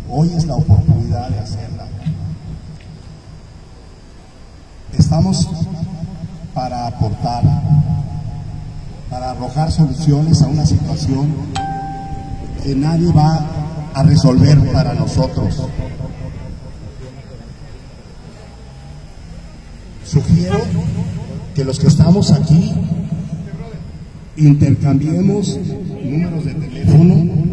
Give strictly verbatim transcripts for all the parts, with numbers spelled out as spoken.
Hoy es la oportunidad de hacerla. Estamos para aportar, para arrojar soluciones a una situación que nadie va a resolver para nosotros. Sugiero que los que estamos aquí intercambiemos números de teléfono,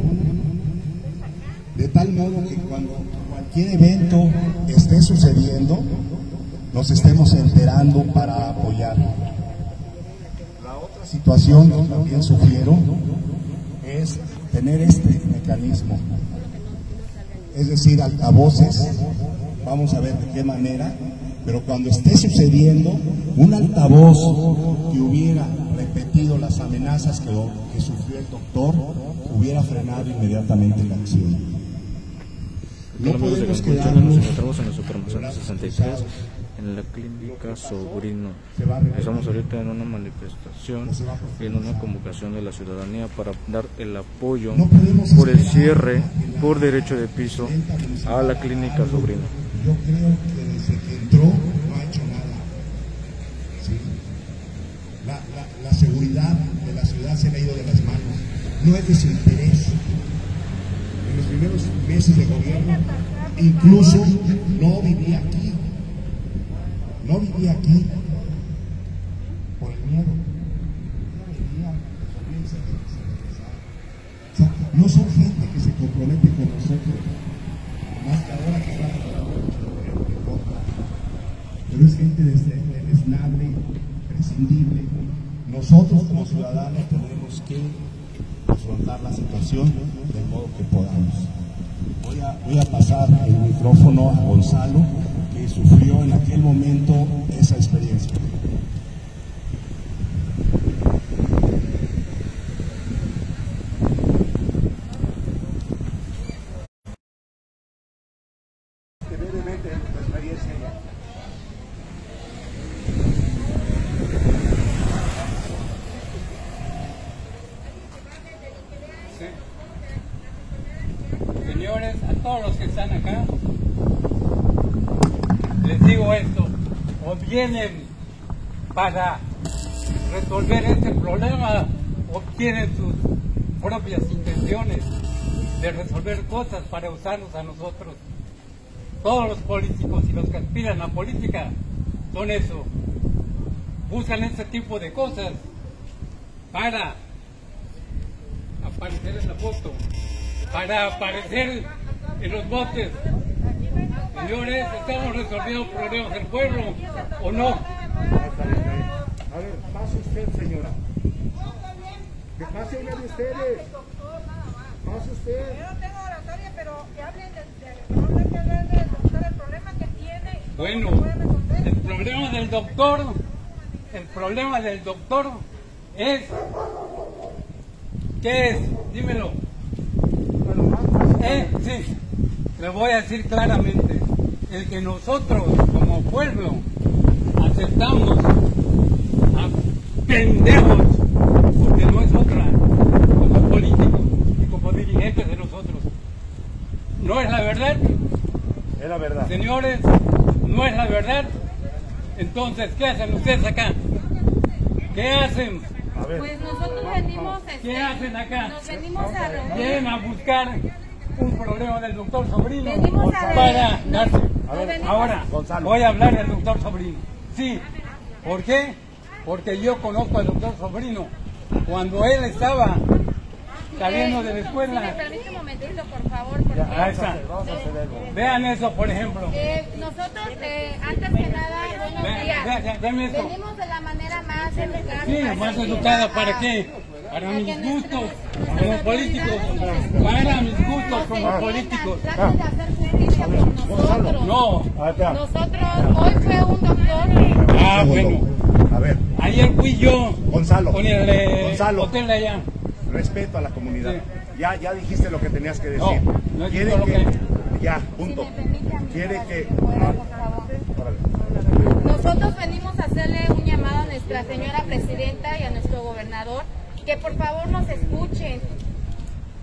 de tal modo que cuando cualquier evento esté sucediendo, nos estemos enterando para apoyar. La otra situación que también sugiero es tener este mecanismo, es decir, altavoces. Vamos a ver de qué manera, pero cuando esté sucediendo, un altavoz que hubiera repetido las amenazas que, que sufrió el doctor, hubiera frenado inmediatamente la acción. No podemos quedarnos. Nos encontramos en la Supermanzana sesenta y tres, en la clínica Sobrino. Estamos ahorita en una manifestación y en una convocación de la ciudadanía para dar el apoyo por el cierre por derecho de piso a la clínica Sobrino. Yo creo que desde que entró no ha hecho nada. ¿Sí? La, la, la seguridad de la ciudad se le ha ido de las manos. No es de su interés. En los primeros meses de gobierno, incluso no vivía aquí. No vivía aquí por el miedo. No vivía, o sea, no son gente que se compromete con nosotros, más que ahora que están en contra. Pero es gente deleznable, prescindible. Nosotros como ciudadanos tenemos que afrontar la situación del modo que podamos. Voy a, voy a pasar el micrófono a Gonzalo, que sufrió en aquel momento esa experiencia. Señores, a todos los que están acá, les digo esto: o vienen para resolver este problema o tienen sus propias intenciones de resolver cosas para usarnos a nosotros. Todos los políticos y los que aspiran a política son eso, buscan este tipo de cosas para aparecer en la foto, para aparecer en los botes. Señores, ¿estamos resolviendo problemas del pueblo o no? A ver, pase usted, señora. Que pase una de ustedes. Pase usted. Yo no tengo oratoria, pero que hablen de, de, que hablen del doctor, el problema que tiene. Bueno, el problema del doctor, el problema del doctor es, ¿qué es? Dímelo. Eh, sí, le voy a decir claramente, el que nosotros como pueblo aceptamos a pendejos, porque no es otra, como políticos y como dirigentes de nosotros. ¿No es la verdad? Es la verdad. Señores, ¿no es la verdad? Entonces, ¿qué hacen ustedes acá? ¿Qué hacen? A ver. Pues nosotros venimos, este, ¿Qué hacen acá? nos venimos a reunir. Vienen a buscar un problema del doctor Sobrino Venimos a ver- para no, darse. no venimos- Ahora, Gonzalo. voy a hablar del doctor Sobrino. Sí, ¿por qué? Porque yo conozco al doctor Sobrino. Cuando él estaba saliendo de la Si me escuela, permite un momentito, por favor, porque ahí está. Vamos a hacer algo. Vean eso, por ejemplo. eh, nosotros, eh, antes que nada, buenos Ve- días. ve- ve- deme esto. Venimos de la manera más educada. Sí, más educada, ¿para qué? Para mis gustos como políticos. Para mis gustos como políticos. Traten de hacer justicia por nosotros. No. Acá. Nosotros, hoy fue un doctor. Ah, bueno. A ver, Ayer fui yo Gonzalo. con el eh, Gonzalo. hotel de allá. respeto a la comunidad. Sí. Ya, ya dijiste lo que tenías que No, decir. no he Quiere dicho lo que, que- ya, punto. Si me permite a mí, Quiere para que, fuera, ah, por favor. órale. Nosotros venimos a hacerle un llamado a nuestra señora presidenta y a nuestro gobernador que por favor nos escuchen.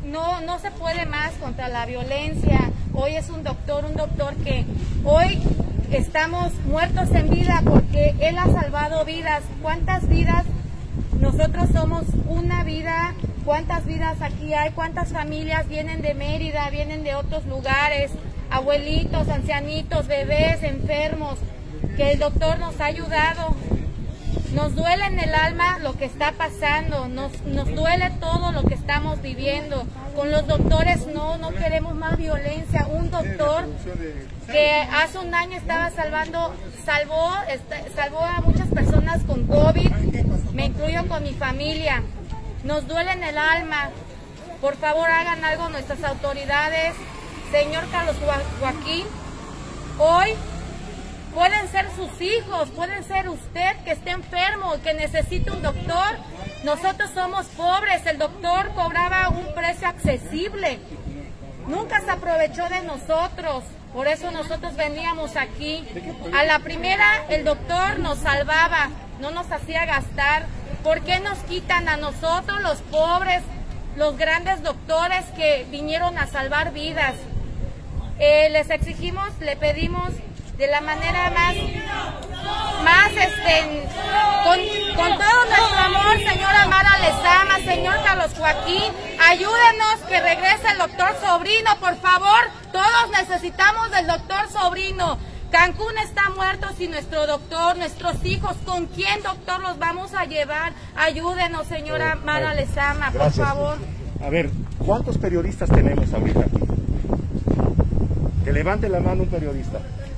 no, no se puede más contra la violencia. Hoy es un doctor, un doctor que hoy estamos muertos en vida porque él ha salvado vidas. ¿Cuántas vidas? Nosotros somos una vida. ¿Cuántas vidas aquí hay? ¿Cuántas familias vienen de Mérida, vienen de otros lugares? Abuelitos, ancianitos, bebés, enfermos, que el doctor nos ha ayudado. Nos duele en el alma lo que está pasando, nos, nos duele todo lo que estamos viviendo. Con los doctores no, no queremos más violencia. Un doctor que hace un año estaba salvando, salvó, salvó a muchas personas con COVID, me incluyo con mi familia. Nos duele en el alma. Por favor, hagan algo nuestras autoridades. Señor Carlos Joaquín, hoy pueden ser sus hijos, pueden ser usted que esté enfermo, que necesite un doctor. Nosotros somos pobres, el doctor cobraba un precio accesible. Nunca se aprovechó de nosotros, por eso nosotros veníamos aquí. A la primera el doctor nos salvaba, no nos hacía gastar. ¿Por qué nos quitan a nosotros, los pobres, los grandes doctores que vinieron a salvar vidas? Eh, les exigimos, le pedimos de la manera más, más este, con, con todo nuestro amor, señora Mara Lezama, señor Carlos Joaquín, ayúdenos que regrese el doctor Sobrino, por favor, todos necesitamos del doctor Sobrino. Cancún está muerto sin nuestro doctor, nuestros hijos, ¿con quién, doctor, los vamos a llevar? Ayúdenos, señora Mara Lezama, por favor. A ver, ¿cuántos periodistas tenemos ahorita aquí? Que levante la mano un periodista.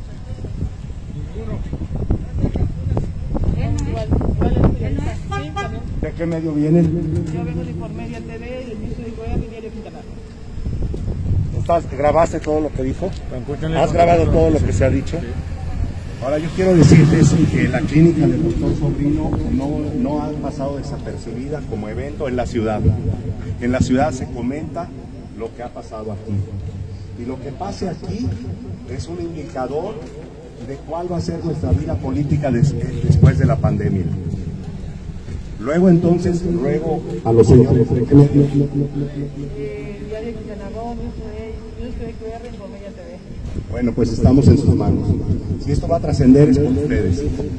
¿De qué medio vienen? Yo vengo de Informedia T V, del Ministro de Goya y Diario Quintana. ¿Estás, ¿Grabaste todo lo que dijo? ¿Has grabado todo lo que se ha dicho? Ahora yo quiero decirles que la clínica del doctor Sobrino no, no ha pasado desapercibida como evento en la ciudad. En la ciudad se comenta lo que ha pasado aquí. Y lo que pase aquí es un indicador de cuál va a ser nuestra vida política des, después de la pandemia. Luego entonces, ruego a los señores de que bueno, pues estamos en sus manos. Si esto va a trascender es por ustedes.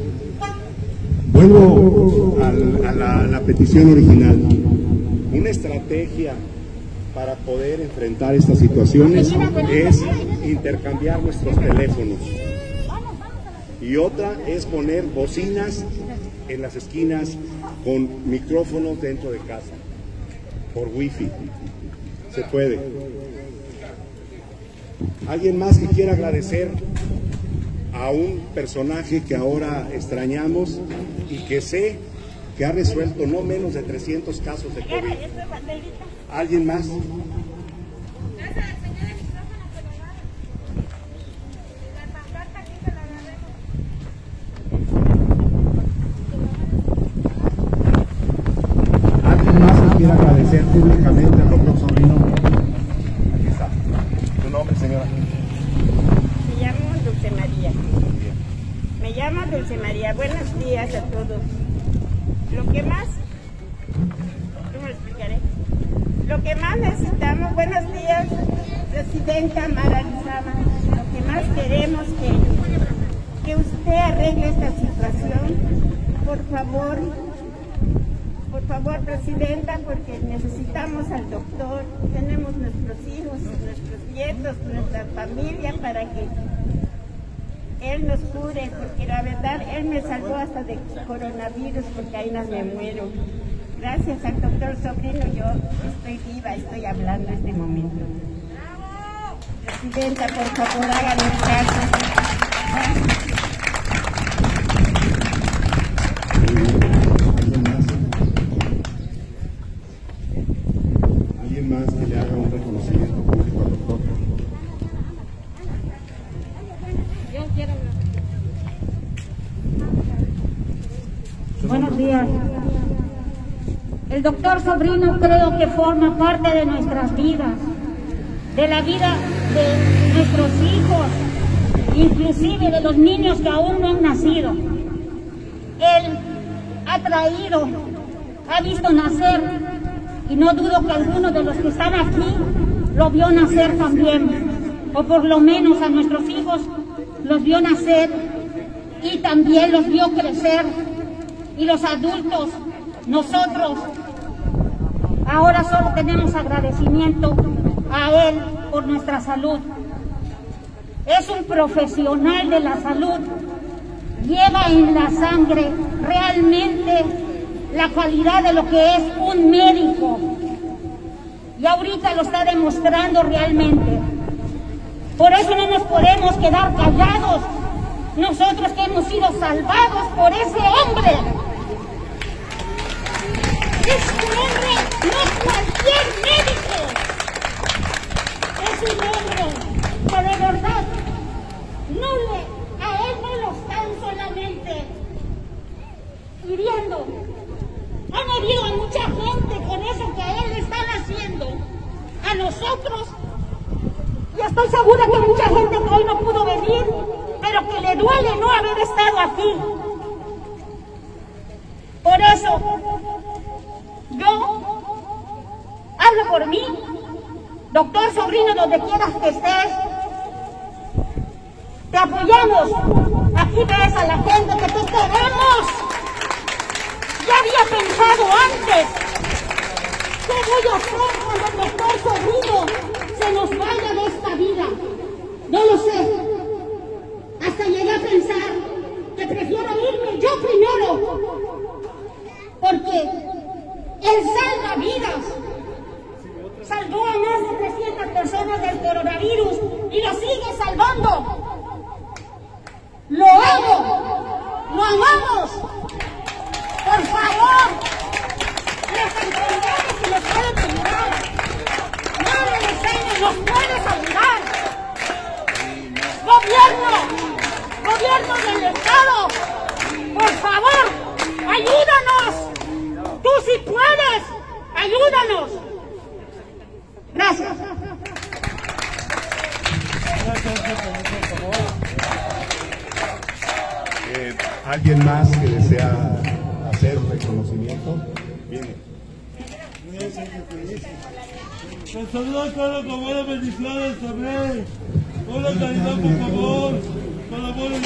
Vuelvo a, a, la, a la petición original. Una estrategia para poder enfrentar estas situaciones es intercambiar nuestros teléfonos. Y otra es poner bocinas en las esquinas con micrófonos dentro de casa, por wifi. Se puede. ¿Alguien más que quiera agradecer a un personaje que ahora extrañamos y que sé que ha resuelto no menos de trescientos casos de COVID? ¿Alguien más? ¿Alguien más que quiera agradecer públicamente al doctor Sobrino? Aquí está. ¿Tu nombre, señora? Me llamo Dulce María. Me llamo Dulce María. Buenos días a todos. Lo que más... ¿Cómo lo explicaré? Lo que más necesitamos, buenos días, Presidenta Mara Lezama. Lo que más queremos que, que usted arregle esta situación. Por favor, por favor, Presidenta, porque necesitamos al doctor. Tenemos nuestros hijos, nuestros nietos, nuestra familia para que él nos cure, porque la verdad, él me salvó hasta de coronavirus, porque ahí no me muero. Gracias al doctor Sobrino yo estoy viva, estoy hablando en este momento. Presidenta, por favor, háganos caso. ¿Alguien más que le haga un reconocimiento público al doctor? Yo quiero hablar. Buenos días. El doctor Sobrino creo que forma parte de nuestras vidas, de la vida de nuestros hijos, inclusive de los niños que aún no han nacido. Él ha traído, ha visto nacer y no dudo que algunos de los que están aquí lo vio nacer también, o por lo menos a nuestros hijos los vio nacer y también los vio crecer, y los adultos, nosotros, ahora solo tenemos agradecimiento a él por nuestra salud. Es un profesional de la salud, lleva en la sangre realmente la calidad de lo que es un médico, y ahorita lo está demostrando realmente. Por eso no nos podemos quedar callados, nosotros que hemos sido salvados por ese hombre. Ese hombre no es cualquier médico, es un hombre que de verdad no le, a él no lo están solamente hiriendo, han herido a mucha gente con eso que a él le están haciendo, a nosotros, y estoy segura que mucha gente que hoy no pudo venir, pero que le duele no haber estado aquí. Por eso, yo hablo por mí, doctor Sobrino, donde quieras que estés, te apoyamos. Aquí ves a la gente que te queremos. Ya había pensado antes, ¿qué voy a hacer cuando el doctor Sobrino se nos vaya de esta vida? No lo sé. Hasta llegué a pensar que prefiero irme yo primero, porque él salva vidas. Salvó a más de trescientas personas del coronavirus y lo sigue salvando. Lo amo, lo amamos. Por favor, les entendemos y les pueden ayudar. Madre de Señor, nos puedes ayudar. Gobierno, gobierno del Estado, por favor, ayúdanos. Tú sí puedes, ayúdanos. Gracias. Eh, ¿Alguien más que desea hacer un reconocimiento? Viene. Te saluda Carlos con buenas bendiciones también. Hola, caridad, por favor. Colabore,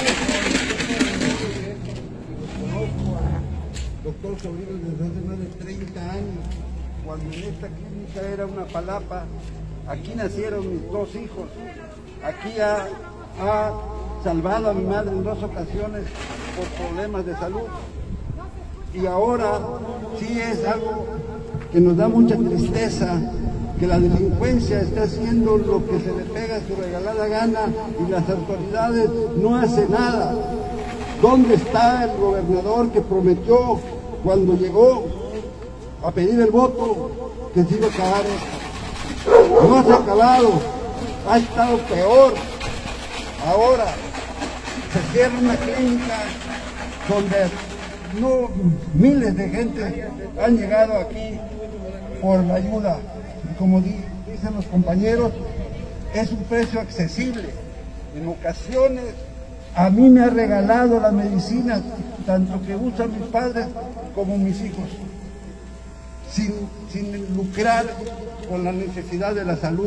Conozco a doctor Sobrino desde hace más de treinta años, cuando en esta clínica era una palapa. Aquí nacieron mis dos hijos. Aquí ha, ha salvado a mi madre en dos ocasiones por problemas de salud. Y ahora sí es algo que nos da mucha tristeza, que la delincuencia está haciendo lo que se le pega a su regalada gana y las autoridades no hacen nada. ¿Dónde está el gobernador que prometió cuando llegó a pedir el voto que se iba a acabar esto? No se ha acabado, ha estado peor. Ahora se cierra una clínica donde no, miles de gente han llegado aquí por la ayuda. Y como di, dicen los compañeros, es un precio accesible. En ocasiones a mí me ha regalado la medicina, tanto que usan mis padres como mis hijos, sin, sin lucrar con la necesidad de la salud.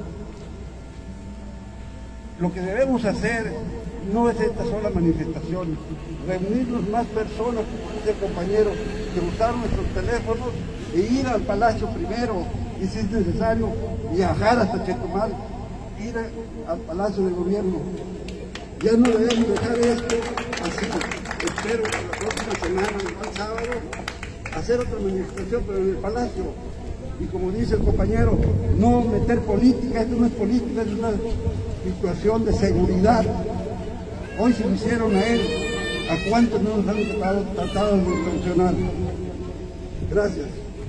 Lo que debemos hacer no es esta sola manifestación, reunirnos más personas, como dice el compañero, que usar nuestros teléfonos e ir al Palacio primero, y si es necesario, viajar hasta Chetumal, ir al Palacio de Gobierno. Ya no debemos dejar esto así. Espero que la próxima semana, el sábado, hacer otra manifestación, pero en el Palacio. Y como dice el compañero, no meter política, esto no es política, es una situación de seguridad. Hoy se lo hicieron a él, ¿a cuántos no nos han tratado, tratado de funcionar? Gracias.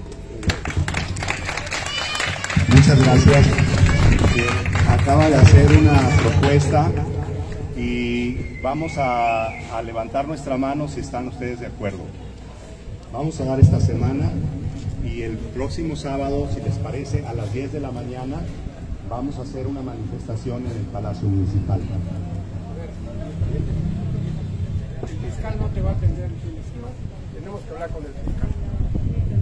Muchas gracias. Acaba de hacer una propuesta y vamos a, a levantar nuestra mano si están ustedes de acuerdo. Vamos a dar esta semana y el próximo sábado, si les parece, a las diez de la mañana, vamos a hacer una manifestación en el Palacio Municipal. El fiscal no te va a atender, tenemos que hablar con el fiscal. Hablar con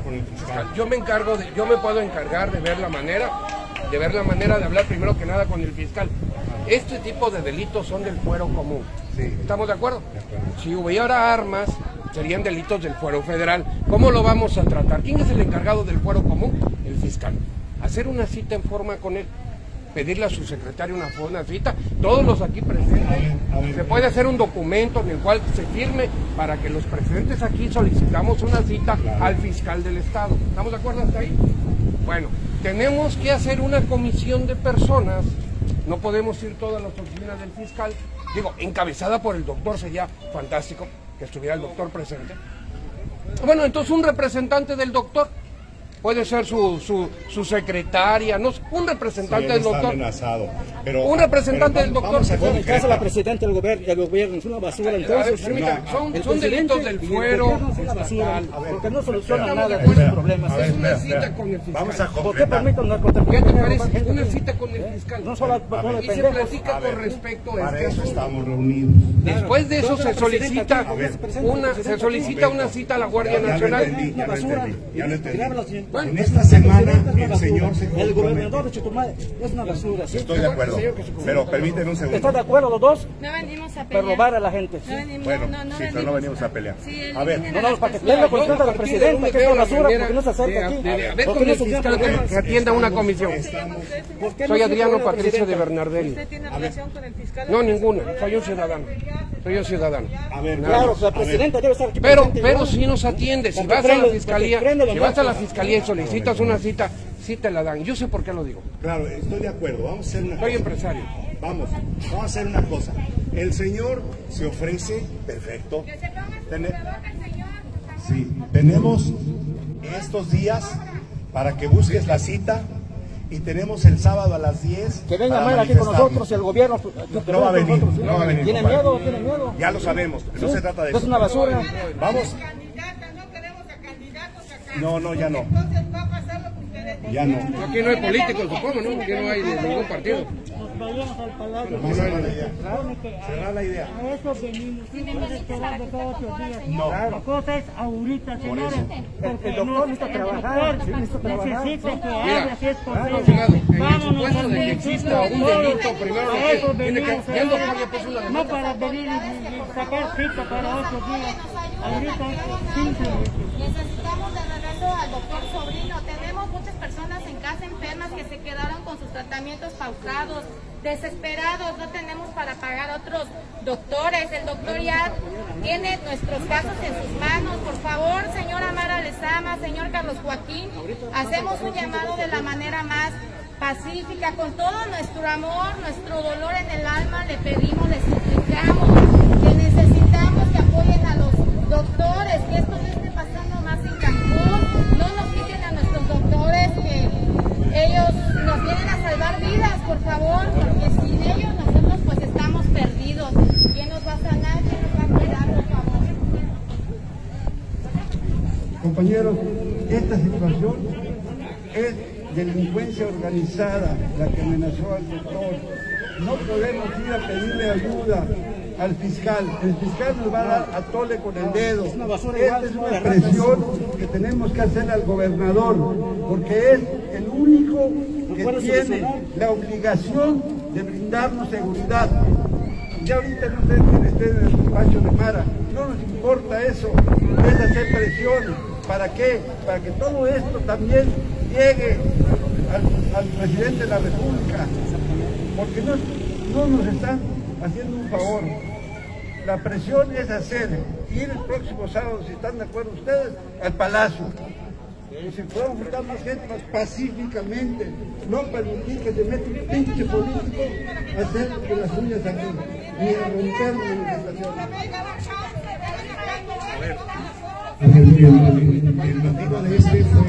con el fiscal. Yo me encargo de, yo me puedo encargar de ver la manera, de ver la manera de hablar primero que nada con el fiscal. Este tipo de delitos son del fuero común. Sí. ¿Estamos de acuerdo? De acuerdo. Si hubiera armas, serían delitos del fuero federal. ¿Cómo lo vamos a tratar? ¿Quién es el encargado del fuero común? El fiscal. Hacer una cita en forma con él. Pedirle a su secretario una, una cita, todos los aquí presentes, a ver, a ver, se puede hacer un documento en el cual se firme para que los presentes aquí solicitamos una cita claro. al fiscal del estado. ¿Estamos de acuerdo hasta ahí? Bueno, tenemos que hacer una comisión de personas, no podemos ir todas las oficinas del fiscal, digo, encabezada por el doctor, sería fantástico que estuviera el doctor presente. Bueno, entonces un representante del doctor. Puede ser su, su, su secretaria, no, un representante sí, del doctor. Amenazado, pero, un representante del doctor. En el caso de la presidenta del gobierno, el gobierno es una basura, entonces. A ver, no, son son delitos del fuero. Es una basura, porque no soluciona espera, nada de esos problemas. Es una cita con el fiscal. Vamos a ¿Por qué permiten no contar? ¿Qué te parece? Una cita con el fiscal. No solo y se platica con respecto a para eso esto. estamos reunidos. Después de eso se solicita una se solicita una cita a la Guardia Nacional. Ya lo entendí, ya lo entendí. Bueno, en esta semana el señor se el gobernador de Chetumal es una basura. ¿sí? Estoy de acuerdo, pero permíteme un segundo. ¿Están de acuerdo los dos? No venimos a pelear. Para robar a la gente. No venimos, bueno, no, no sí, pero no venimos a pelear. Sí, a ver, no, no, para que venga con la presidenta, que es una basura, porque no se acerca aquí. A ver con el fiscal que atienda una comisión. Soy Adriano Patricio de Bernardelli. ¿Usted tiene relación con el fiscal? No, ninguna, soy un ciudadano. Soy un ciudadano. A ver, claro, la presidenta debe estar aquí. Pero, pero si nos atiende, si vas a la fiscalía, si vas a la fiscalía y solicitas una cita, sí te la dan. Yo sé por qué lo digo. Claro, estoy de acuerdo. Vamos a hacer una cosa. Soy empresario. Vamos, vamos a hacer una cosa. El señor se ofrece, perfecto. Ten- sí, tenemos estos días para que busques la cita. Y tenemos el sábado a las diez. Que venga mal aquí con nosotros y el gobierno. No va a venir, no va a venir. ¿Tiene miedo? ¿Tiene miedo? Ya lo sabemos, no ¿Sí? se trata de eso. Es una basura. Vamos. No, no, ya no. Ya no. Aquí no hay políticos, supongo, ¿no? Aquí no hay de ningún partido. Nos vayamos al palacio. Vamos a cerrar la idea. Cerrar la idea. A eso venimos. No puede esperar de todos los días. No. La cosa es ahorita, señores. El doctor necesita trabajar. Necesita que Mira, hable, si es abogado, posible. en el supuesto de que exista un delito, primero A eso tiene que venimos, ya el doctor ya puso una no demanda. para venir y y sacar cita para otros días. Ahorita es simple. Necesitamos de regreso al doctor Sobrino. Tenemos muchas personas en casa enfermas que se quedaron con sus tratamientos pausados, desesperados, no tenemos para pagar a otros doctores. El doctor ya tiene nuestros casos en sus manos. Por favor, señora Mara Lezama, señor Carlos Joaquín, hacemos un llamado de la manera más pacífica, con todo nuestro amor, nuestro dolor en el alma, le pedimos, le suplicamos que necesitamos que apoyen a los doctores, que esto no esté pasando más en Cancún, no nos quiten a nuestros doctores, que ellos nos vienen a salvar vidas, por favor, porque sin ellos nosotros pues estamos perdidos. ¿Quién nos va a sanar? ¿Quién nos va a cuidar, por favor? Compañeros, esta situación es delincuencia organizada la que amenazó al doctor. No podemos ir a pedirle ayuda al fiscal. El fiscal nos va a dar a tole con el dedo. Esta es una presión que tenemos que hacer al gobernador, porque es el único que tiene la obligación de brindarnos seguridad. Ya ahorita no sé esté en el despacho de Mara, no nos importa eso, es hacer presión. ¿Para qué? Para que todo esto también llegue al, al presidente de la República, porque no, no nos están haciendo un favor. La presión es hacer, ir el próximo sábado, si están de acuerdo ustedes, al Palacio. Y si podemos juntar más gente, más pacíficamente, no permitir que se meta un pinche político a hacer con las uñas aquí, ni a romper la manifestación. El, el, el, el motivo de este fue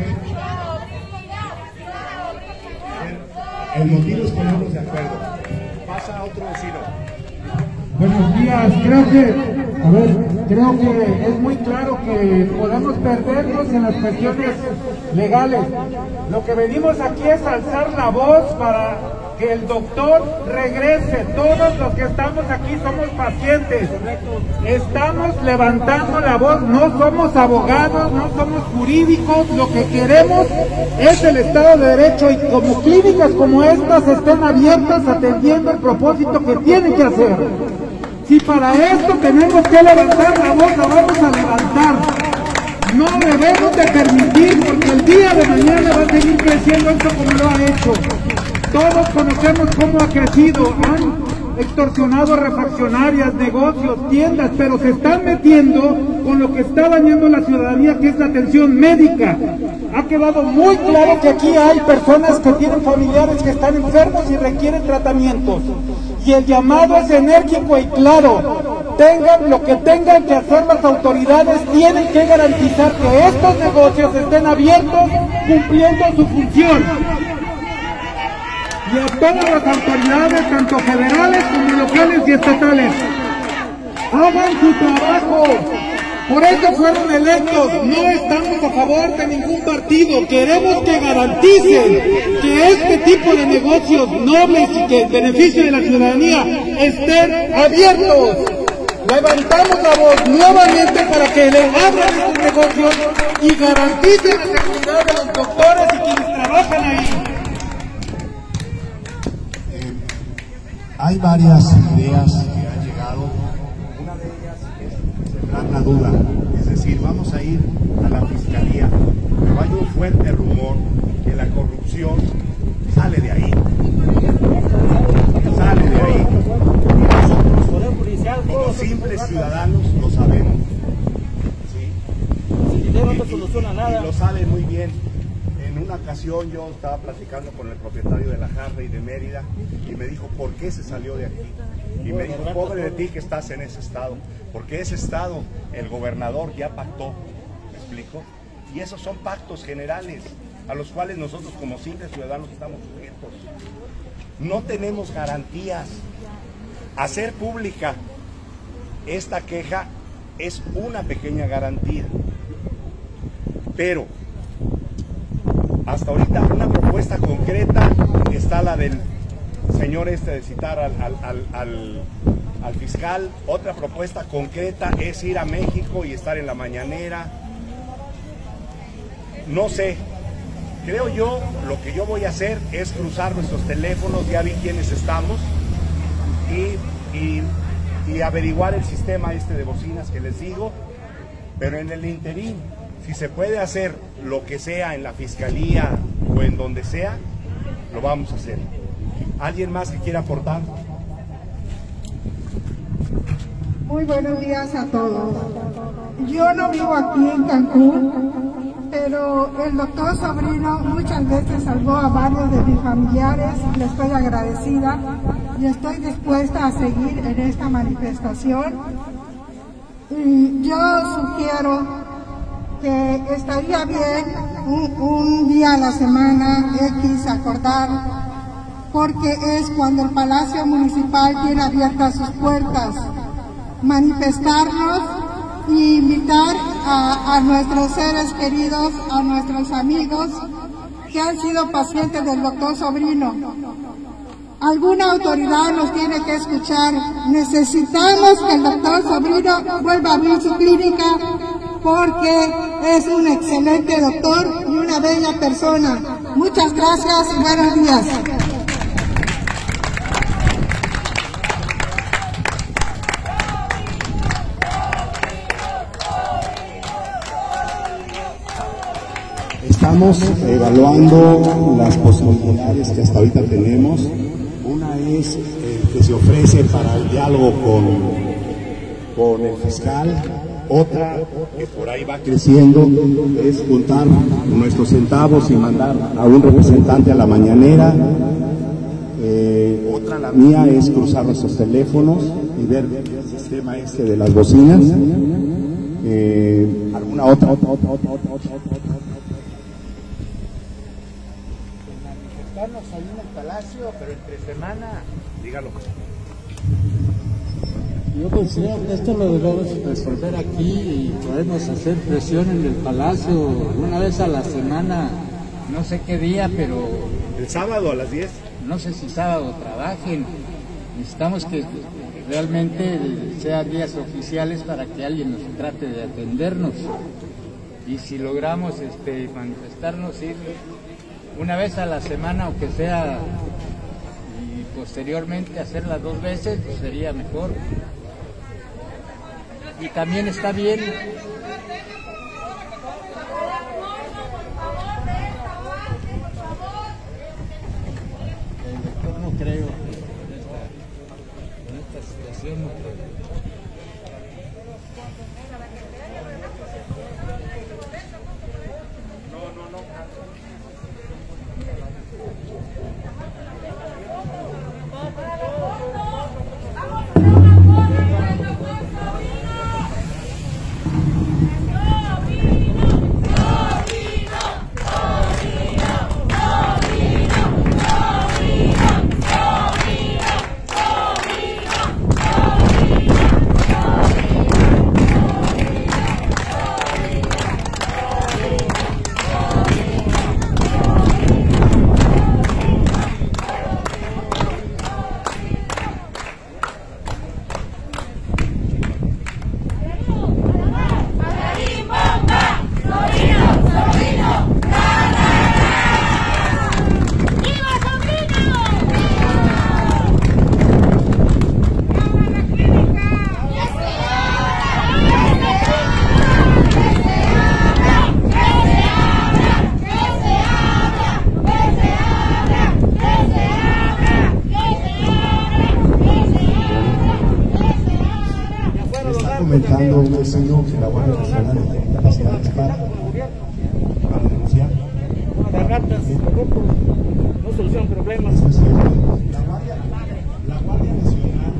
el, el motivo es ponernos de acuerdo. Pasa a otro vecino. Buenos días, creo que, a ver, creo que es muy claro que podemos perdernos en las cuestiones legales. Lo que venimos aquí es alzar la voz para que el doctor regrese. Todos los que estamos aquí somos pacientes. Estamos levantando la voz, no somos abogados, no somos jurídicos. Lo que queremos es el Estado de Derecho y como clínicas como estas estén abiertas atendiendo el propósito que tienen que hacer. Si para esto tenemos que levantar la voz, la vamos a levantar. No debemos de permitir, porque el día de mañana va a seguir creciendo esto como lo ha hecho. Todos conocemos cómo ha crecido, han extorsionado refaccionarias, negocios, tiendas, pero se están metiendo con lo que está dañando a la ciudadanía, que es la atención médica. Ha quedado muy claro que aquí hay personas que tienen familiares que están enfermos y requieren tratamientos. Y el llamado es enérgico y claro. Tengan lo que tengan que hacer las autoridades, tienen que garantizar que estos negocios estén abiertos, cumpliendo su función. Y a todas las autoridades, tanto federales como locales y estatales, hagan su trabajo. Por eso fueron electos. No estamos a favor de ningún partido. Queremos que garanticen que este tipo de negocios nobles y que beneficien de la ciudadanía estén abiertos. Levantamos la voz nuevamente para que le abran estos negocios y garanticen la seguridad de los doctores y quienes trabajan ahí. Eh, hay varias ideas que han llegado. Una de ellas es sembrar la duda. Es decir, vamos a ir a la fiscalía, pero hay un fuerte rumor que la corrupción sale de ahí. Sale de ahí. Como simples ciudadanos lo sabemos, ¿sí? Sin dinero no soluciona nada. Y lo saben muy bien. En una ocasión yo estaba platicando con el propietario de la Harley de Mérida y me dijo, ¿por qué se salió de aquí? Y me dijo, pobre de ti que estás en ese estado, porque ese estado el gobernador ya pactó, ¿me explico? Y esos son pactos generales a los cuales nosotros como simples ciudadanos estamos sujetos. No tenemos garantías. Hacer pública esta queja es una pequeña garantía, pero hasta ahorita una propuesta concreta está la del señor este de citar al, al, al, al, al fiscal. Otra propuesta concreta es ir a México y estar en la mañanera. No sé, creo yo, lo que yo voy a hacer es cruzar nuestros teléfonos, ya vi quiénes estamos, y, y, y averiguar el sistema este de bocinas que les digo, pero en el interín, si se puede hacer lo que sea en la fiscalía o en donde sea, lo vamos a hacer. ¿Alguien más que quiera aportar? Muy buenos días a todos. Yo no vivo aquí en Cancún, pero el doctor Sobrino muchas veces salvó a varios de mis familiares. Le estoy agradecida y estoy dispuesta a seguir en esta manifestación. Y yo sugiero que estaría bien un, un día a la semana X acordar, porque es cuando el Palacio Municipal tiene abiertas sus puertas, manifestarnos y invitar a, a nuestros seres queridos, a nuestros amigos que han sido pacientes del doctor Sobrino. Alguna autoridad nos tiene que escuchar. Necesitamos que el doctor Sobrino vuelva a abrir su clínica, porque es un excelente doctor y una bella persona. Muchas gracias y buenos días. Estamos evaluando las posibilidades que hasta ahorita tenemos. Una es eh, que se ofrece para el diálogo con, con el fiscal. Otra, que por ahí va creciendo, es juntar nuestros centavos y mandar a un representante a la mañanera. Eh, otra, la mía, es cruzar nuestros teléfonos y ver el sistema este de las bocinas. Eh, ¿Alguna otra? otra, otra, otra, otra, otra, otra? Manifestarnos ahí en el Palacio, pero entre semana, dígalo. Yo considero que esto lo debemos resolver aquí y podemos hacer presión en el Palacio una vez a la semana, no sé qué día, pero... ¿El sábado a las diez? no sé si sábado trabajen, necesitamos que realmente sean días oficiales para que alguien nos trate de atendernos, y si logramos este, manifestarnos, ir una vez a la semana, aunque sea, y posteriormente hacerlas dos veces, pues sería mejor. Y también está bien no creo con esta situación no creo. Comentando un vecino que la Guardia Nacional tiene capacidades para, para denunciar. Las ratas, no solucionan problemas. La Guardia, la Guardia Nacional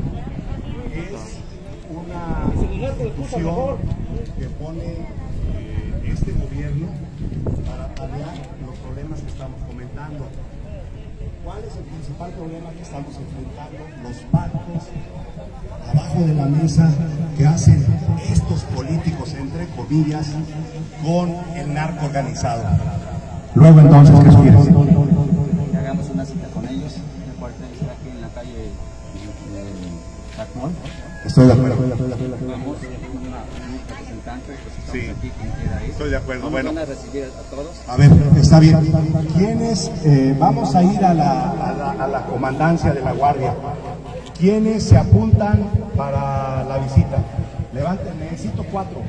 es una institución que pone eh, este gobierno para paliar los problemas que estamos comentando. ¿Cuál es el principal problema que estamos enfrentando? Los pactos abajo de la mesa que hacen estos políticos, entre comillas, con el narco organizado. Luego entonces, ¿qué sugieres? Que hagamos una cita con ellos. El cuartel está aquí en la calle de Chacmol. Estoy de acuerdo. Vamos, un representante, pues estamos Sí, aquí, quien quiera ir. estoy de acuerdo. Vamos Bueno, a recibir a todos. a ver, está bien. ¿Quiénes? Eh, vamos a ir a la, a, la, a la comandancia de la Guardia. ¿Quiénes se apuntan para la visita? Levanten, necesito cuatro.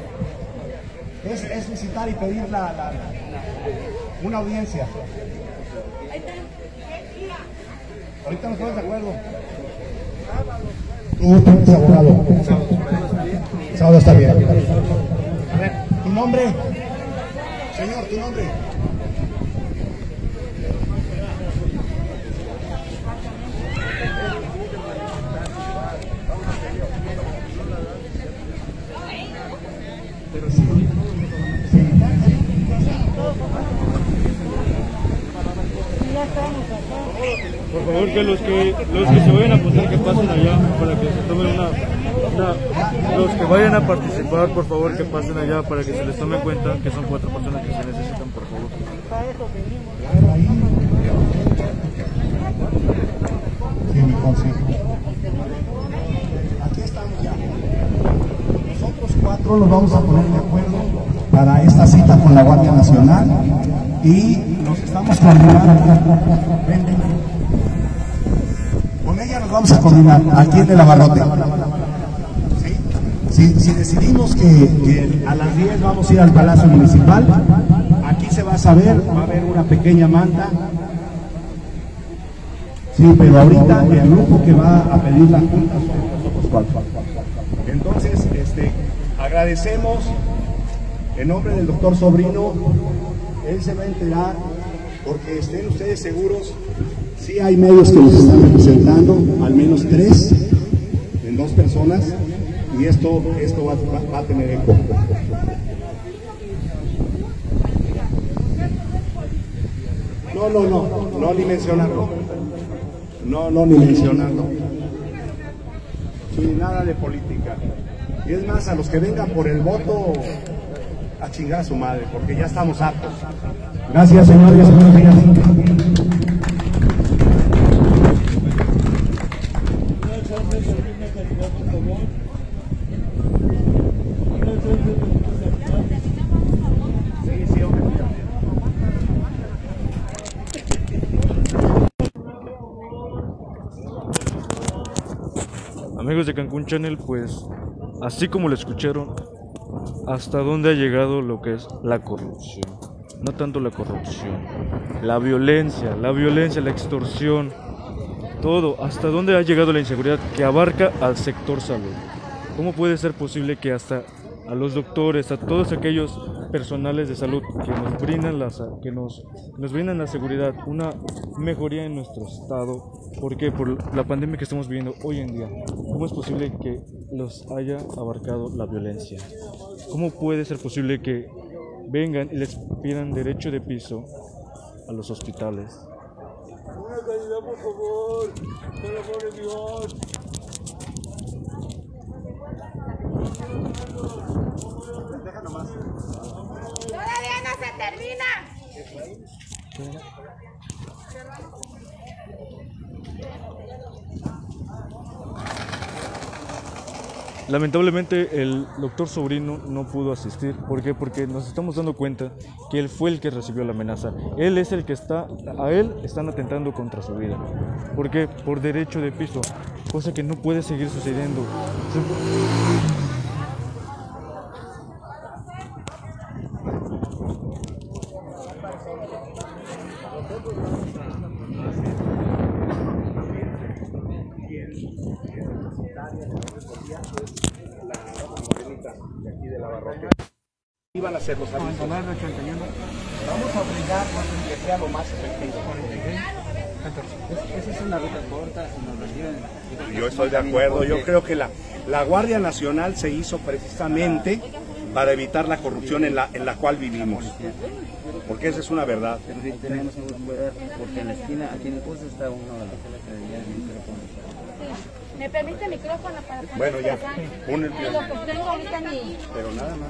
Es, es visitar y pedir la, la, la, una audiencia. Ahorita nos ponemos de acuerdo. Tú, tú eres abogado. Sábado está bien. A ver, ¿tu nombre? Señor, ¿tu nombre? Pero sí. Por favor, que los que los que se vayan a posar que pasen allá para que se tomen una, una los que vayan a participar, por favor, que pasen allá para que se les tome en cuenta que son cuatro personas que se necesitan, por favor. Sí, mi consejo. Aquí estamos ya. Nosotros cuatro nos vamos a poner de acuerdo para esta cita con la Guardia Nacional y nos estamos coordinando. Ven, ven. Con ella nos vamos a coordinar aquí en el abarrote. ¿Sí? Si, si decidimos que, que a las diez vamos a ir al Palacio Municipal, aquí se va a saber, va a haber una pequeña manta. Sí, pero ahorita el grupo que va a pedir la junta son nosotros cuatro. Entonces, este, agradecemos en nombre del doctor Sobrino. Él se va a enterar, porque estén ustedes seguros, sí hay medios que nos están representando, al menos tres, en dos personas, y esto, esto va, va, va a tener eco. No, no, no, no ni mencionarlo. No, no, ni mencionarlo. Sí, nada de política. Y es más, a los que vengan por el voto, a chingar a su madre, porque ya estamos hartos. Gracias, señores. Buenos días. Amigos de Cancún Channel, pues así como lo escucharon, hasta dónde ha llegado lo que es la corrupción. No tanto la corrupción, la violencia, la violencia, la extorsión, todo, hasta dónde ha llegado la inseguridad que abarca al sector salud. ¿Cómo puede ser posible que hasta a los doctores, a todos aquellos personales de salud que nos brindan la, que nos, nos brindan la seguridad, una mejoría en nuestro estado? ¿Por qué? Por la pandemia que estamos viviendo hoy en día. ¿Cómo es posible que los haya abarcado la violencia? ¿Cómo puede ser posible que vengan y les pidan derecho de piso a los hospitales? Una caridad, por favor, por el amor de Dios. Déjalo más. Todavía no se termina. Lamentablemente el doctor Sobrino no pudo asistir. ¿Por qué? Porque nos estamos dando cuenta que él fue el que recibió la amenaza. Él es el que está, a él están atentando contra su vida. ¿Por qué? Por derecho de piso, cosa que no puede seguir sucediendo. Iban a ser los avisos. Vamos a obligarnos a que sea lo más efectivo. Esa es una ruta corta, si nos reciben. Yo estoy de acuerdo. Yo creo que la, la Guardia Nacional se hizo precisamente para evitar la corrupción en la, en la cual vivimos. Porque esa es una verdad. Pero sí tenemos que ver, porque en la esquina, aquí en el poste está uno de los micrófonos. ¿Me permite el micrófono para poner? Bueno, ya. Un el Lo que tengo ahorita mi... Pero nada más.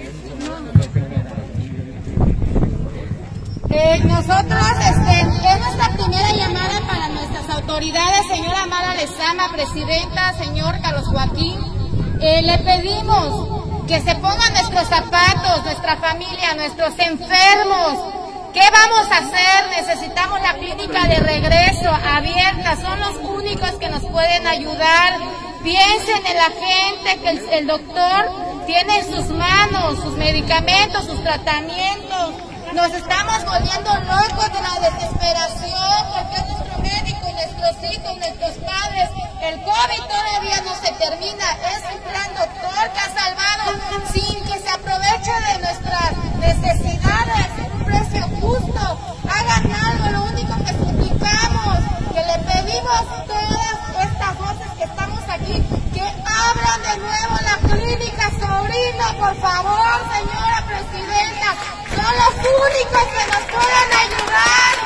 Eh, nosotros, este, es nuestra primera llamada para nuestras autoridades, señora Mara Lezama, presidenta, señor Carlos Joaquín. Eh, le pedimos que se pongan nuestros zapatos, nuestra familia, nuestros enfermos. ¿Qué vamos a hacer? Necesitamos la clínica de regreso abierta, son los únicos que nos pueden ayudar. Piensen en la gente, que el, el doctor tiene en sus manos sus medicamentos, sus tratamientos. Nos estamos volviendo locos de la desesperación porque es nuestro médico, nuestros hijos, nuestros padres. El COVID todavía no se termina, es un gran doctor que ha salvado sin que se aproveche de nuestras necesidades, un precio justo. Hagan algo, lo único que suplicamos, que le pedimos todas estas voces que estamos aquí, que abran de nuevo la clínica Sobrino, por favor, señora presidenta. Son los únicos que nos pueden ayudar.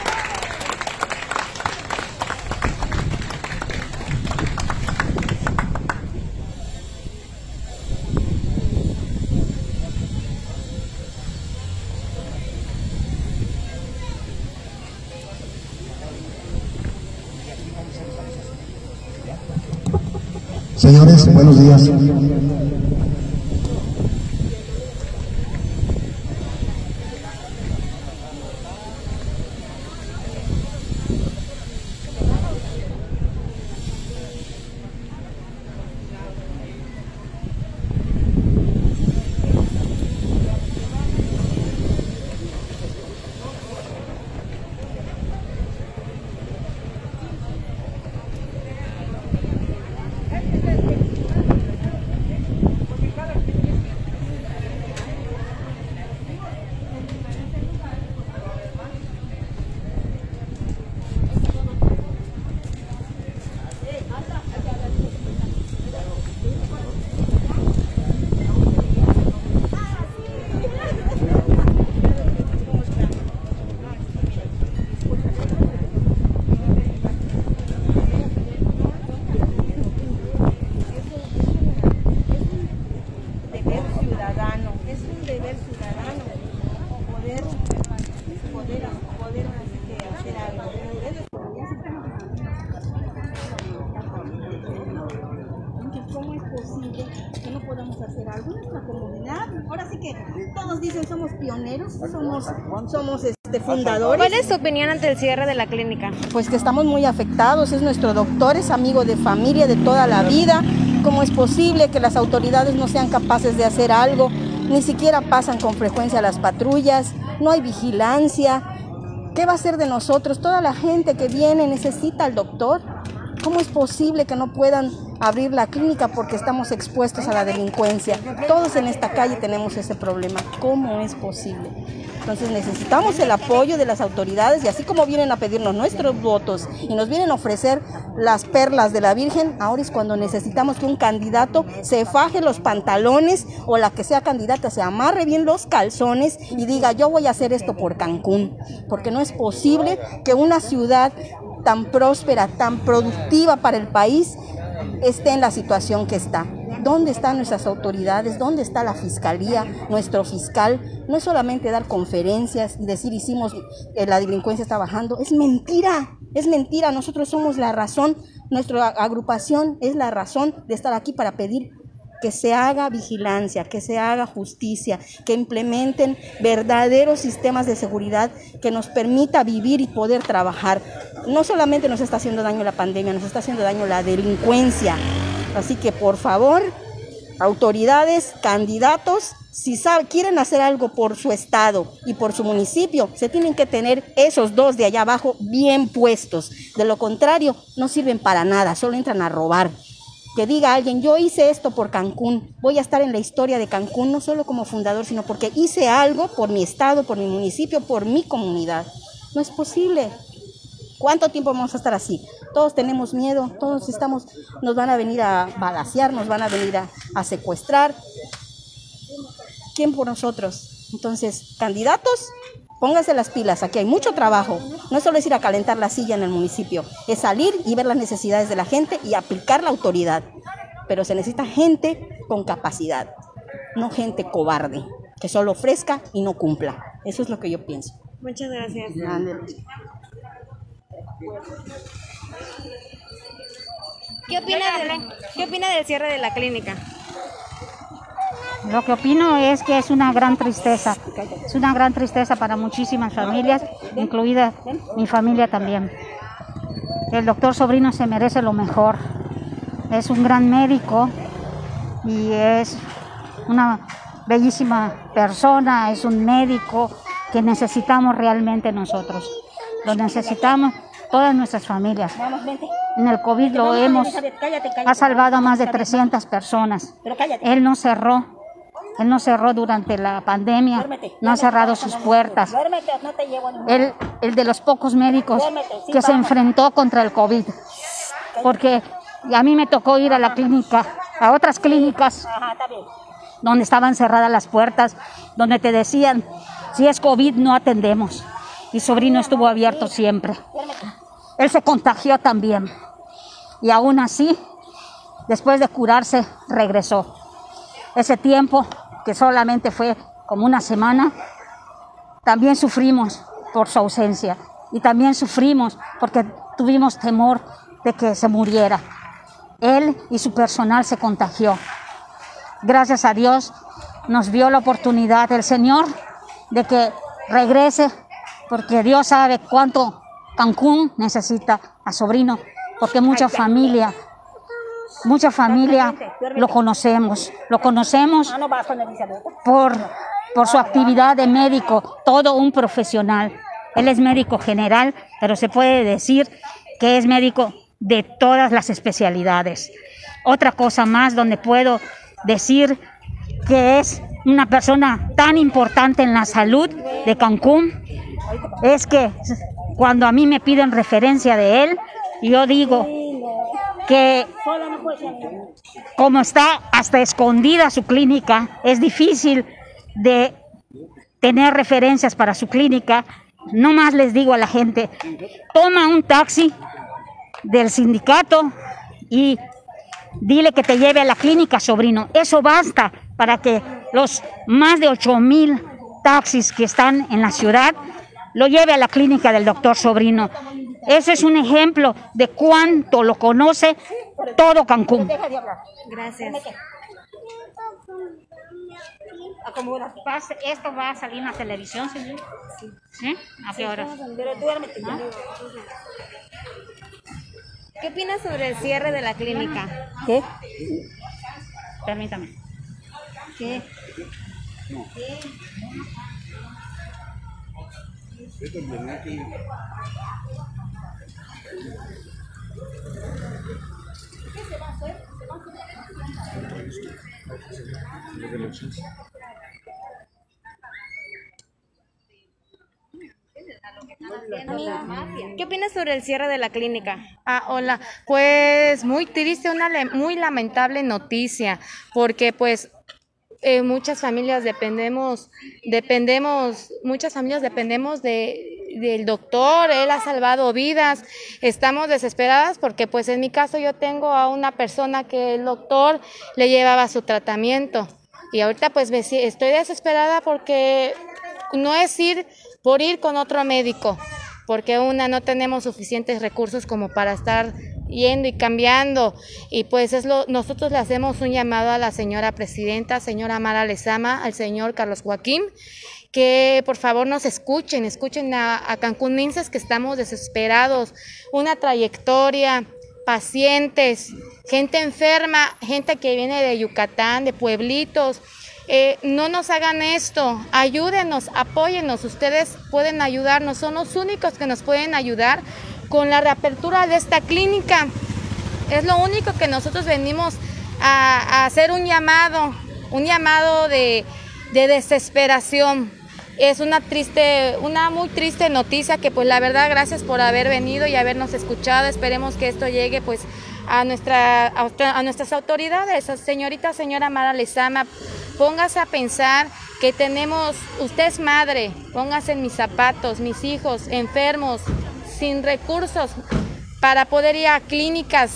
Señores, buenos días. Ahora sí que todos dicen somos pioneros, somos, somos De fundadores. ¿Cuál es tu opinión ante el cierre de la clínica? Pues que estamos muy afectados, es nuestro doctor, es amigo de familia de toda la vida. ¿Cómo es posible que las autoridades no sean capaces de hacer algo? Ni siquiera pasan con frecuencia las patrullas, no hay vigilancia. ¿Qué va a hacer de nosotros? Toda la gente que viene necesita al doctor. ¿Cómo es posible que no puedan abrir la clínica porque estamos expuestos a la delincuencia? Todos en esta calle tenemos ese problema. ¿Cómo es posible? Entonces necesitamos el apoyo de las autoridades y así como vienen a pedirnos nuestros votos y nos vienen a ofrecer las perlas de la Virgen, ahora es cuando necesitamos que un candidato se faje los pantalones o la que sea candidata se amarre bien los calzones y diga yo voy a hacer esto por Cancún, porque no es posible que una ciudad tan próspera, tan productiva para el país esté en la situación que está. ¿Dónde están nuestras autoridades? ¿Dónde está la fiscalía, nuestro fiscal? No es solamente dar conferencias y decir hicimos, eh, la delincuencia está bajando. Es mentira, es mentira. Nosotros somos la razón, nuestra agrupación es la razón de estar aquí para pedir que se haga vigilancia, que se haga justicia, que implementen verdaderos sistemas de seguridad que nos permita vivir y poder trabajar. No solamente nos está haciendo daño la pandemia, nos está haciendo daño la delincuencia. Así que por favor, autoridades, candidatos, si saben, quieren hacer algo por su estado y por su municipio, se tienen que tener esos dos de allá abajo bien puestos. De lo contrario, no sirven para nada, solo entran a robar. Que diga alguien, yo hice esto por Cancún, voy a estar en la historia de Cancún, no solo como fundador, sino porque hice algo por mi estado, por mi municipio, por mi comunidad. No es posible. ¿Cuánto tiempo vamos a estar así? Todos tenemos miedo, todos estamos, nos van a venir a balacear, nos van a venir a, a secuestrar. ¿Quién por nosotros? Entonces, candidatos, pónganse las pilas, aquí hay mucho trabajo. No es solo es ir a calentar la silla en el municipio, es salir y ver las necesidades de la gente y aplicar la autoridad. Pero se necesita gente con capacidad, no gente cobarde, que solo ofrezca y no cumpla. Eso es lo que yo pienso. Muchas gracias. ¿Qué opina, del, ¿Qué opina del cierre de la clínica? Lo que opino es que es una gran tristeza, es una gran tristeza para muchísimas familias, incluida mi familia también. El doctor Sobrino se merece lo mejor, es un gran médico y es una bellísima persona, es un médico que necesitamos realmente nosotros, lo necesitamos todas nuestras familias. En el COVID lo hemos, ha salvado a más de trescientas personas. Él no cerró. Él no cerró durante la pandemia, no ha cerrado sus puertas. Él, el de los pocos médicos que se enfrentó contra el COVID. Porque a mí me tocó ir a la clínica, a otras clínicas, donde estaban cerradas las puertas, donde te decían, si es COVID no atendemos. Y Sobrino estuvo abierto siempre. Él se contagió también. Y aún así, después de curarse, regresó. Ese tiempo, que solamente fue como una semana, también sufrimos por su ausencia y también sufrimos porque tuvimos temor de que se muriera. Él y su personal se contagió. Gracias a Dios nos dio la oportunidad el Señor de que regrese, porque Dios sabe cuánto Cancún necesita a Sobrino, porque mucha familia Mucha familia lo conocemos, lo conocemos por, por su actividad de médico, todo un profesional. Él es médico general, pero se puede decir que es médico de todas las especialidades. Otra cosa más donde puedo decir que es una persona tan importante en la salud de Cancún, es que cuando a mí me piden referencia de él, yo digo que como está hasta escondida su clínica, es difícil de tener referencias para su clínica. No más les digo a la gente, toma un taxi del sindicato y dile que te lleve a la clínica, Sobrino. Eso basta para que los más de ocho mil taxis que están en la ciudad lo lleve a la clínica del doctor Sobrino. Ese es un ejemplo de cuánto lo conoce todo Cancún. Gracias. Como pase, esto va a salir en la televisión, señor. Sí. ¿Sí? ¿A qué hora? Pero duérmete. ¿Ah? ¿Qué opinas sobre el cierre de la clínica? ¿Qué? Permítame. ¿Qué? No. ¿Qué? Esto es verdad que... ¿Qué se va a hacer? ¿Se va a ¿Qué opinas sobre el cierre de la clínica? Ah, hola, pues muy triste, una muy lamentable noticia, porque pues eh, muchas familias dependemos, dependemos, muchas familias dependemos de del doctor, él ha salvado vidas, estamos desesperadas porque pues en mi caso yo tengo a una persona que el doctor le llevaba su tratamiento y ahorita pues me, estoy desesperada porque no es ir por ir con otro médico, porque una no tenemos suficientes recursos como para estar yendo y cambiando y pues es lo nosotros le hacemos un llamado a la señora presidenta, señora Mara Lezama, al señor Carlos Joaquín, que por favor nos escuchen, escuchen a, a cancunenses que estamos desesperados, una trayectoria, pacientes, gente enferma, gente que viene de Yucatán, de pueblitos. Eh, no nos hagan esto, ayúdenos, apóyennos, ustedes pueden ayudarnos, son los únicos que nos pueden ayudar con la reapertura de esta clínica. Es lo único que nosotros venimos a, a hacer un llamado, un llamado de, de desesperación. Es una triste, una muy triste noticia que pues la verdad gracias por haber venido y habernos escuchado. Esperemos que esto llegue pues a nuestra a, a nuestras autoridades. Señorita, señora Mara Lezama, póngase a pensar que tenemos, usted es madre, póngase en mis zapatos, mis hijos enfermos, sin recursos para poder ir a clínicas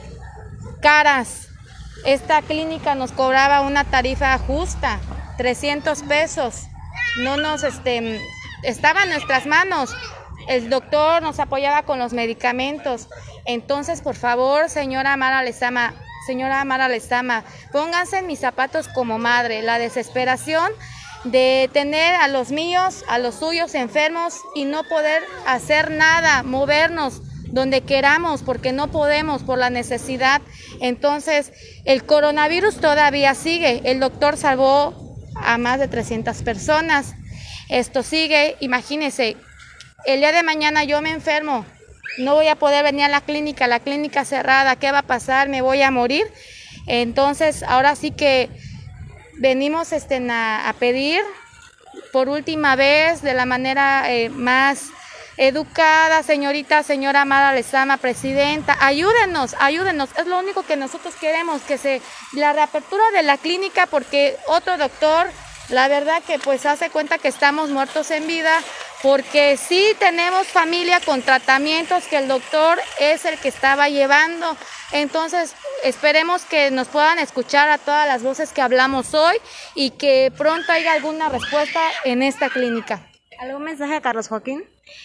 caras. Esta clínica nos cobraba una tarifa justa, trescientos pesos. No nos, este, estaba en nuestras manos. El doctor nos apoyaba con los medicamentos. Entonces, por favor, señora Mara Lezama, señora Mara Lezama, pónganse en mis zapatos como madre. La desesperación de tener a los míos, a los suyos enfermos y no poder hacer nada, movernos donde queramos porque no podemos por la necesidad. Entonces, el coronavirus todavía sigue. El doctor salvó a más de trescientas personas. Esto sigue, imagínense, el día de mañana yo me enfermo, no voy a poder venir a la clínica, la clínica cerrada, ¿qué va a pasar? ¿Me voy a morir? Entonces, ahora sí que venimos este, a, a pedir por última vez, de la manera eh, más educada, señorita, señora Mara Lezama, presidenta, ayúdenos, ayúdenos, es lo único que nosotros queremos, que se, la reapertura de la clínica, porque otro doctor, la verdad que pues hace cuenta que estamos muertos en vida, porque sí tenemos familia con tratamientos que el doctor es el que estaba llevando. Entonces esperemos que nos puedan escuchar a todas las voces que hablamos hoy y que pronto haya alguna respuesta en esta clínica. ¿Algún mensaje a Carlos Joaquín?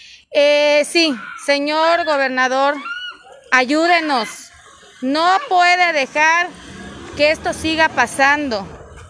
Eh, sí, señor gobernador, ayúdenos. No puede dejar que esto siga pasando.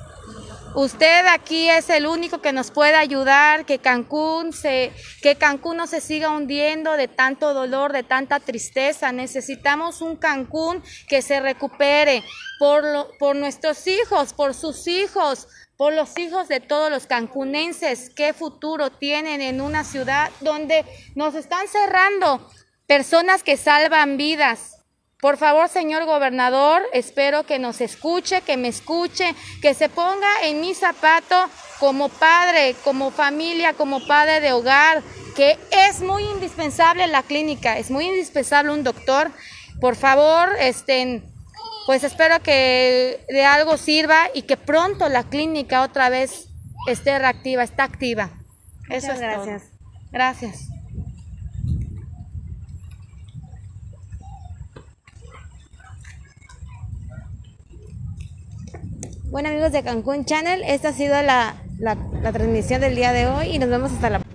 Usted aquí es el único que nos puede ayudar, que Cancún, se, que Cancún no se siga hundiendo de tanto dolor, de tanta tristeza. Necesitamos un Cancún que se recupere por, lo, por nuestros hijos, por sus hijos, por los hijos de todos los cancunenses. ¿Qué futuro tienen en una ciudad donde nos están cerrando personas que salvan vidas? Por favor, señor gobernador, espero que nos escuche, que me escuche, que se ponga en mi zapato como padre, como familia, como padre de hogar, que es muy indispensable la clínica, es muy indispensable un doctor. Por favor, este, pues espero que de algo sirva y que pronto la clínica otra vez esté reactiva, está activa. Eso Muchas es gracias. todo. Gracias. Bueno, amigos de Cancún Channel, esta ha sido la, la, la transmisión del día de hoy y nos vemos hasta la próxima.